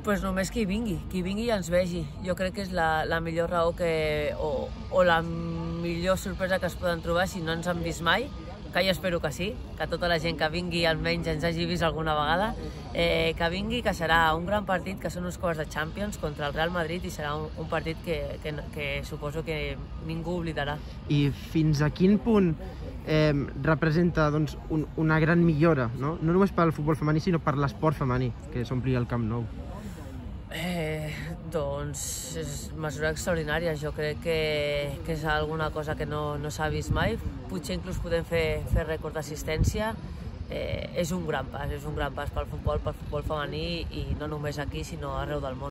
Pues només qui vingui i ens vegi. Jo crec que és la millor raó o la millor sorpresa que es poden trobar si no ens han vist mai, que jo espero que sí, que tota la gent que vingui almenys ens hagi vist alguna vegada, que vingui, que serà un gran partit, que són uns quarts de Champions contra el Real Madrid i serà un partit que suposo que ningú oblidarà. I fins a quin punt representa una gran millora, no només pel futbol femení, sinó per l'esport femení, que s'ompli el Camp Nou? Doncs és mesura extraordinària. Jo crec que és alguna cosa que no s'ha vist mai. Potser inclús podem fer rècord d'assistència. És un gran pas pel futbol femení i no només aquí, sinó arreu del món.